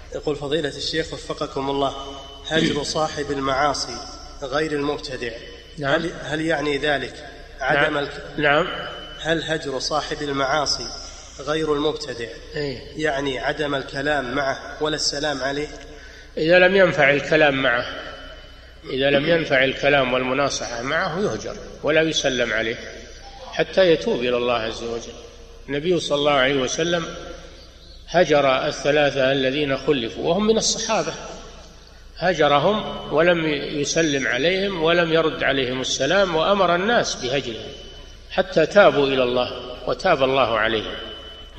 يقول فضيلة الشيخ وفقكم الله: هجر صاحب المعاصي غير المبتدع، نعم. هل يعني ذلك عدم نعم. هل هجر صاحب المعاصي غير المبتدع يعني عدم الكلام معه ولا السلام عليه؟ إذا لم ينفع الكلام معه، إذا لم ينفع الكلام والمناصحة معه يهجر ولا يسلم عليه حتى يتوب إلى الله عز وجل. النبي صلى الله عليه وسلم هجر الثلاثة الذين خلفوا وهم من الصحابة، هجرهم ولم يسلم عليهم ولم يرد عليهم السلام، وأمر الناس بهجرهم حتى تابوا إلى الله وتاب الله عليهم.